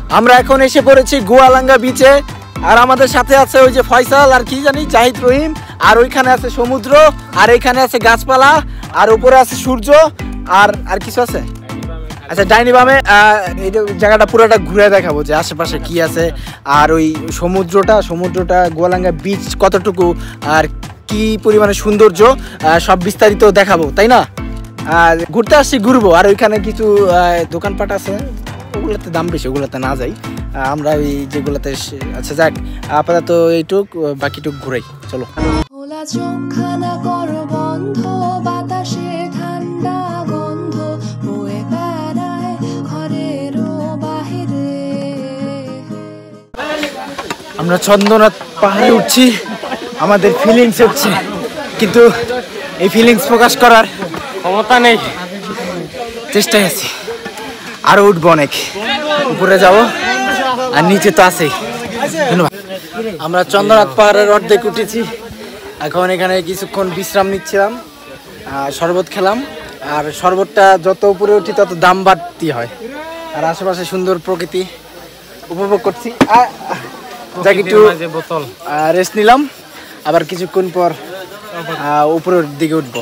আমরা এখন এসে পড়েছি গোয়ালাঙ্গা বিচে। আর আমাদের সাথে আছে ওই যে ফয়সাল আর কি জানি জাহিদ রহিম, আর ওইখানে আছে সমুদ্র, আর এইখানে আছে গাছপালা, আর উপরে আছে সূর্য, আর আর কিছু আছে। আচ্ছা, ডাইনি বামে এই জায়গাটা পুরোটা ঘুরে দেখাবো যে আশেপাশে কি আছে, আর ওই সমুদ্রটা গোয়ালাঙ্গা বিচ কতটুকু আর কি পরিমাণে সৌন্দর্য সব বিস্তারিত দেখাবো, তাই না? আর ঘুরতে আসছি, ঘুরবো। আর ওইখানে কিছু দোকানপাট আছে, ওগুলোতে দাম বেশি, ওগুলোতে না যাই আমরা, ওই যেগুলোতে। আচ্ছা যাক, আপাতত এইটুক, বাকিটুক ঘুরাই, চলো। আমরা চন্দ্রনাথ পাহাড়ে উঠছি, আমাদের ফিলিংস হচ্ছে, কিন্তু এই ফিলিংস প্রকাশ করার ক্ষমতা নেই, চেষ্টায় আছি। আরো উঠবো, অনেক উপরে যাবো, আর নিচে তো আছেই। ধন্যবাদ। আমরা চন্দ্রনাথ পাহাড়ের অর্ধেক উঠেছি, এখন এখানে কিছুক্ষণ বিশ্রাম নিচ্ছিলাম, শরবত খেলাম। আর শরবতটা যত উপরে উঠি তত দাম বাড়তি হয়। আর আশেপাশে সুন্দর প্রকৃতি উপভোগ করছি, একটু রেস্ট নিলাম, আবার কিছুক্ষণ পর উপরের দিকে উঠবো।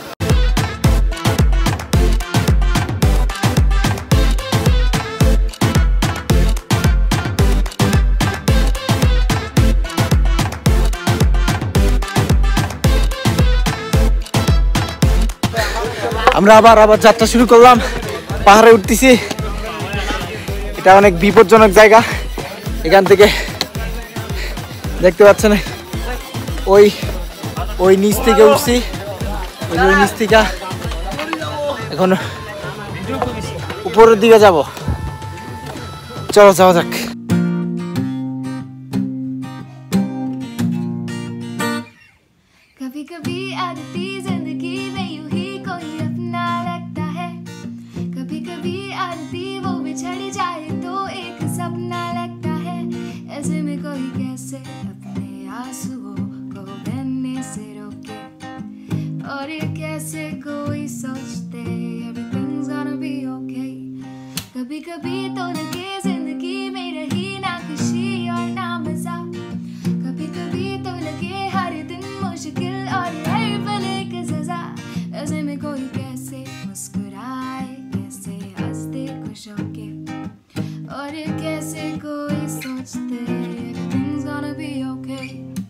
আমরা আবার যাত্রা শুরু করলাম, পাহাড়ে উঠতেছি। এটা অনেক বিপজ্জনক জায়গা, এখান থেকে দেখতে পাচ্ছেন ওই নিচ থেকে উঠছি, ওই নিচ থেকে এখন উপরের দিকে যাব। চলো যাওয়া যাক। कभी कभी आदती जिंदगी में यूं ही कोई अपना लगता है, कभी कभी आदती वो बिछड़ जाए तो एक सपना लगता है। ऐसे में कोई कैसे अपने आंसुओं को बहने से रोके, और ये कैसे कोई सोचते everything's gonna be okay। कभी कभी तो लगे जिंदगी में रही ना खुशी और ना मजा, कभी कभी तो लगे हर दिन मुश्किल और हर पल एक सजा। ऐसे में कोई कैसे मुस्कुराए, कैसे हंसते खुश होके, और कैसे कोई सोचते everything's gonna be okay।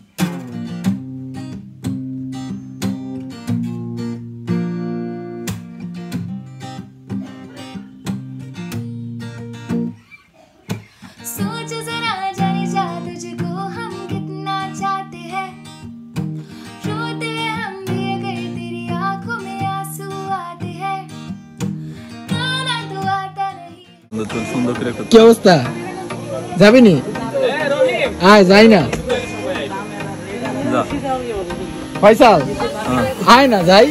सोच जरा जाने जा तुझको हम कितना चाहते हैं, रोते हम भी अगर तेरी आंखों में आंसू आते हैं, गाना तो आता नहीं। কি অবস্থা, যাবি নি? আয়, যাই না ফয়সাল, আয় না যাই।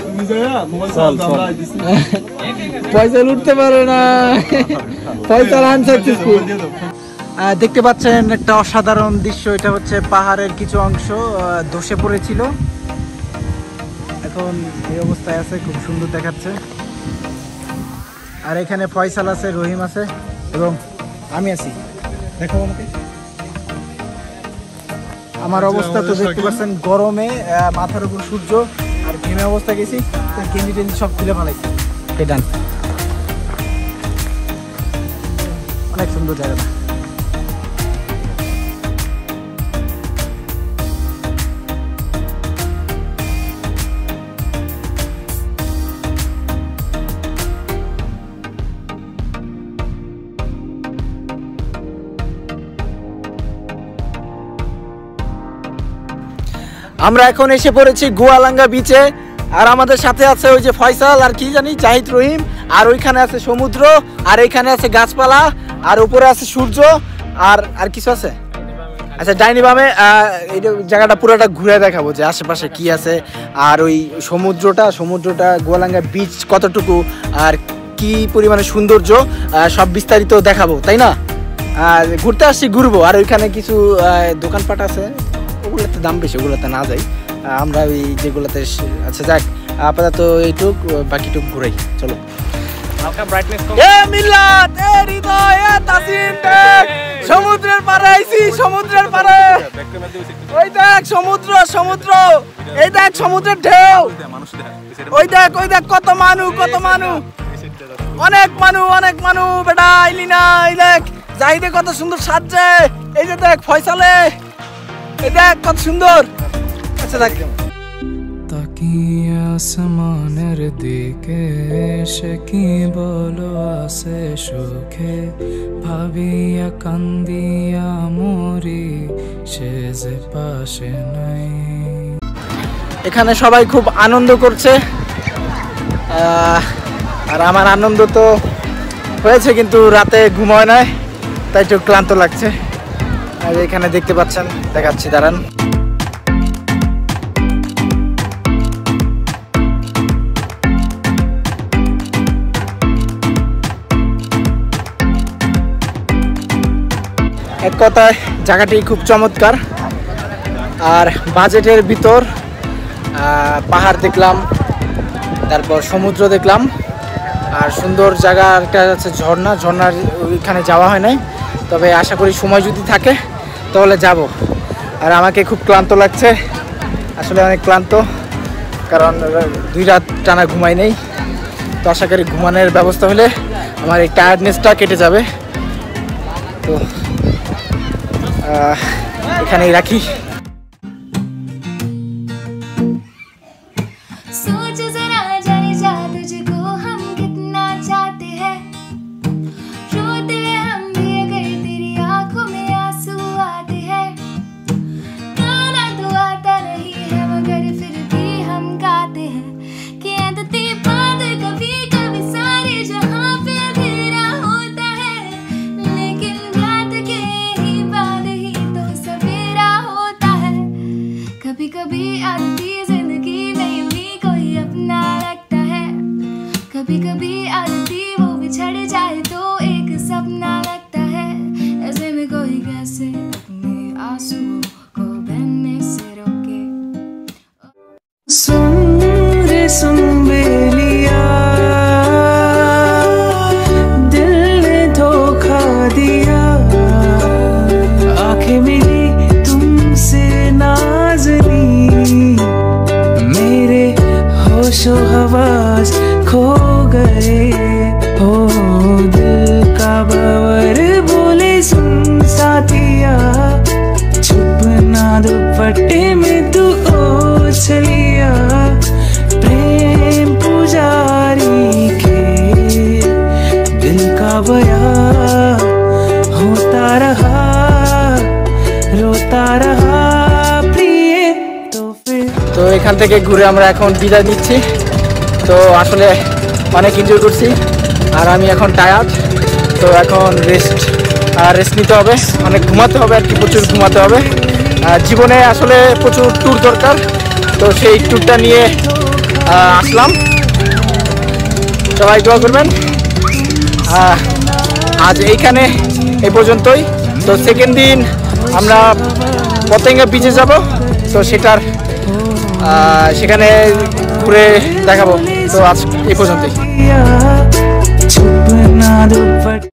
ফয়সাল উঠতে পারে না, ফয়সাল আনসাকসেসফুল। দেখতে পাচ্ছেন একটা অসাধারণ দৃশ্য, এটা হচ্ছে পাহাড়ের কিছু অংশ ধসে পড়েছিল, এখন এই অবস্থায় আছে, খুব সুন্দর দেখাচ্ছে। আর এখানে ফয়সাল আছে, রহিম আছে, এবং আমি আছি। দেখো আমাকে, আমার অবস্থা তো দেখতে পাচ্ছেন, গরমে মাথার উপর সূর্য, আর ঘেমে অবস্থা গেছি, গেঞ্জি টেঞ্জি সব তুলে ফেলাইছি। ডান, অনেক সুন্দর জায়গা। আমরা এখন এসে পড়েছি গোয়ালাঙ্গা বিচে, আর আমাদের সাথে আছে ওই যে ফয়সাল আর কি জানি জাহিদ রহিম, আর ওইখানে আছে সমুদ্র, আর এইখানে আছে গাছপালা, আর উপরে আছে সূর্য, আর আর কিছু আছে। আচ্ছা, ডাইনি বামে এই জায়গাটা পুরোটা ঘুরে দেখাবো যে আশেপাশে কি আছে, আর ওই সমুদ্রটা গোয়ালাঙ্গা বিচ কতটুকু আর কি পরিমাণে সৌন্দর্য সব বিস্তারিত দেখাবো, তাই না? আর ঘুরতে আসছি, ঘুরবো। আর ওইখানে কিছু দোকানপাট আছে, ওগুলোতে দাম বেশি, ওগুলোতে না যাই আমরা, ওই যেগুলোতে। আচ্ছা যাক, আপাতত এইটুক, বাকিটুক ঘুরাই, চলো। হালকা ব্রাইটনেস কম। এ মিল্লাত, এ হৃদয়, এ তাসিন দেখ, সমুদ্রের পাড়ে আইছি, সমুদ্রের পাড়ে। ওই দেখ সমুদ্র, সমুদ্র, এই দেখ সমুদ্রের ঢেউ, ওই দেখ কত মানুষ, কত মানুষ, অনেক মানুষ, অনেক মানুষ। বেটা আইলি না, এই দেখ জাহিদে কত সুন্দর সাজছে, এই যে দেখ ফয়সালে, এই দেখ কত সুন্দর। আচ্ছা দেখ তাকিয়ে আসমানের দিকে সে কি বলো আসে সুখে, ভাবিয়া কান্দিয়া মরি সে যে পাশে নাই। এখানে সবাই খুব আনন্দ করছে, আর আমার আনন্দ তো হয়েছে কিন্তু রাতে ঘুম হয় নাই, তাই একটু ক্লান্ত লাগছে। আর এখানে দেখতে পাচ্ছেন, দেখাচ্ছি দাঁড়ান। এক কথায় জায়গাটি খুব চমৎকার, আর বাজেটের ভিতর। পাহাড় দেখলাম, তারপর সমুদ্র দেখলাম, আর সুন্দর জায়গা একটা আছে ঝর্ণা, ঝর্ণার ওইখানে যাওয়া হয় নাই, তবে আশা করি সময় যদি থাকে তাহলে যাব। আর আমাকে খুব ক্লান্ত লাগছে, আসলে অনেক ক্লান্ত, কারণ 2 রাত টানা ঘুমাই নেই। তো আশা করি ঘুমানোর ব্যবস্থা হলে আমার এই টায়ার্ডনেসটা কেটে যাবে। তো এখানেই রাখি। सोच जरा जाने जा तुझको हम कितना चाहते हैं, रोते हैं हम भी अगर तेरी आंखों में आंसू आते हैं। गाना तो आता नहीं है मगर फिर भी हम गाते हैं कि अंधते बाद कभी कभी सारे जहां पे अंधेरा होता है, लेकिन रात के ही बाद ही तो सवेरा होता है। कभी कभी आती जिंदगी में यूं ही कोई अपना लगता है, कभी कभी आती वो बिछड़ जाए तो एक सपना लगता है। ऐसे में कोई कैसे अपने आंसुओं को बहने से रोके। सुन रे सुन बेलिया, दिल ने धोखा दिया, आंखें मिली तुमसे नाज़नी, मेरे होशो हवास खो गए। हो दिल का बावर बोले सुन साथिया, छुप ना दुपट्टे में तू ओछलिया, प्रेम पुजारी के दिल का बया होता रहा, रोता रहा प्रिय। तो फिर তো এখান থেকে ঘুরে আমরা এখন বিদায় নিচ্ছি। তো আসলে অনেক এনজয় করছি, আর আমি এখন টায়ার্ড, তো এখন রেস্ট নিতে হবে, অনেক ঘুমাতে হবে আর কি, প্রচুর ঘুমাতে হবে। জীবনে আসলে প্রচুর ট্যুর দরকার, তো সেই ট্যুরটা নিয়ে আসলাম। সবাই দোয়া করবেন। আজ এইখানে এই পর্যন্তই। তো সেকেন্ড দিন আমরা পতেঙ্গা বিচে যাব, তো সেখানে ঘুরে দেখাবো। তো আজ এই পর্যন্তই। छुप ना दुपट्टे